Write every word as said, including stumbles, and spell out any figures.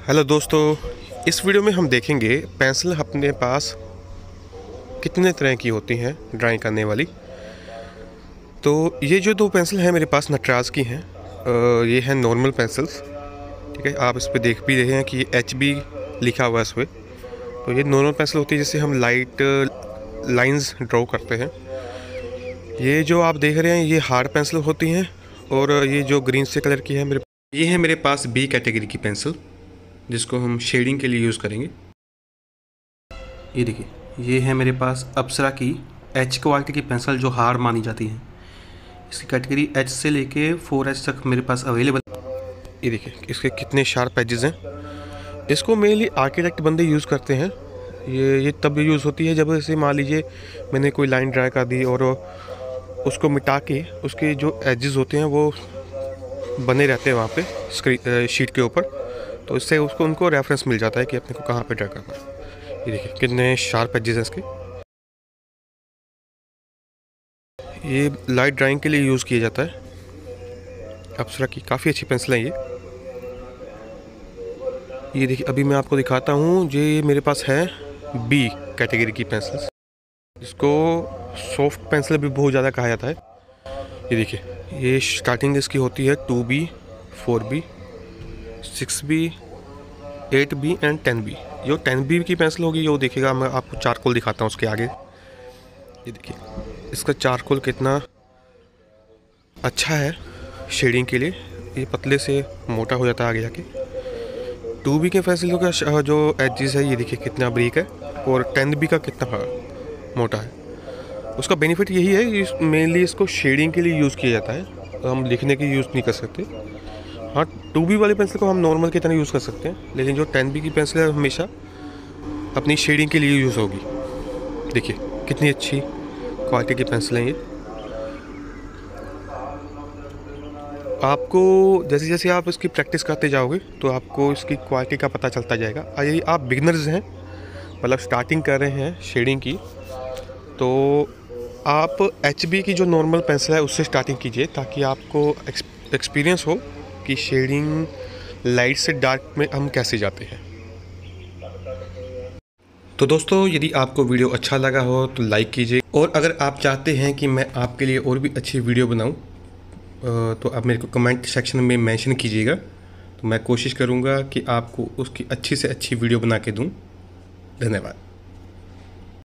Hello दोस्तों, इस video में हम देखेंगे पेंसिल अपने पास कितने तरह की होती हैं ड्राइंग करने वाली। तो ये जो दो पेंसिल हैं मेरे पास नटराज की हैं। ये हैं नॉर्मल पेंसिल्स, ठीक है। आप इस पे देख भी रहे हैं कि एच बी लिखा हुआ है इस पर। तो ये नॉर्मल पेंसिल होती है जिससे हम लाइट लाइंस ड्रॉ करते हैं। ये जो आप देख रहे हैं ये हार्ड पेंसिल होती हैं, और ये जो ग्रीन से कलर की है मेरे ये है मेरे पास बी कैटेगरी की पेंसिल, जिसको हम शेडिंग के लिए यूज़ करेंगे। ये देखिए, ये है मेरे पास अप्सरा की एच क्वालिटी की पेंसिल जो हार्ड मानी जाती है। इसकी कैटेगरी एच से लेके फोर एच तक मेरे पास अवेलेबल। ये देखिए इसके कितने शार्प एजेस हैं। इसको मेनली आर्किटेक्ट बंदे यूज़ करते हैं। ये ये तब यूज़ होती है जब जैसे मान लीजिए मैंने कोई लाइन ड्रा कर दी और उसको मिटा के उसके जो एजेस होते हैं वो बने रहते हैं वहाँ पे स्क्रीन शीट के ऊपर, तो इससे उसको उनको रेफरेंस मिल जाता है कि अपने को कहाँ पे ड्रा करना है। ये देखिए कितने शार्प एजेस हैं इसके। ये लाइट ड्राइंग के लिए यूज़ किया जाता है। अप्सरा की काफ़ी अच्छी पेंसिल है ये। ये देखिए अभी मैं आपको दिखाता हूँ, जो ये मेरे पास है बी कैटेगरी की पेंसिल, इसको सॉफ्ट पेंसिल भी बहुत ज़्यादा कहा जाता है। ये देखिए, ये स्टार्टिंग इसकी होती है two B, four B, six B, eight B and ten B. जो टेन बी की पेंसिल होगी वो देखिएगा, मैं आपको चारकोल दिखाता हूँ उसके आगे। ये देखिए इसका चारकोल कितना अच्छा है शेडिंग के लिए। ये पतले से मोटा हो जाता है आगे जाके। टू बी के पेंसिल का जो एजेस है ये देखिए कितना बारीक है, और टेन बी का कितना मोटा है। उसका बेनिफिट यही है कि मेनली इसको शेडिंग के लिए यूज़ किया जाता है, हम लिखने की यूज़ नहीं कर सकते। हाँ, टू बी वाली पेंसिल को हम नॉर्मल की तरह यूज़ कर सकते हैं, लेकिन जो टेन बी की पेंसिल है हमेशा अपनी शेडिंग के लिए यूज़ होगी। देखिए कितनी अच्छी क्वालिटी की पेंसिल है ये। आपको जैसे जैसे आप इसकी प्रैक्टिस करते जाओगे तो आपको इसकी क्वालिटी का पता चलता जाएगा। यदि आप बिगनर्स हैं, मतलब स्टार्टिंग कर रहे हैं शेडिंग की, तो आप एच बी की जो नॉर्मल पेंसिल है उससे स्टार्टिंग कीजिए, ताकि आपको एक्सपीरियंस हो कि शेडिंग लाइट से डार्क में हम कैसे जाते हैं। तो दोस्तों, यदि आपको वीडियो अच्छा लगा हो तो लाइक कीजिए, और अगर आप चाहते हैं कि मैं आपके लिए और भी अच्छी वीडियो बनाऊं तो आप मेरे को कमेंट सेक्शन में मेंशन कीजिएगा, तो मैं कोशिश करूंगा कि आपको उसकी अच्छी से अच्छी वीडियो बना के दूं। धन्यवाद।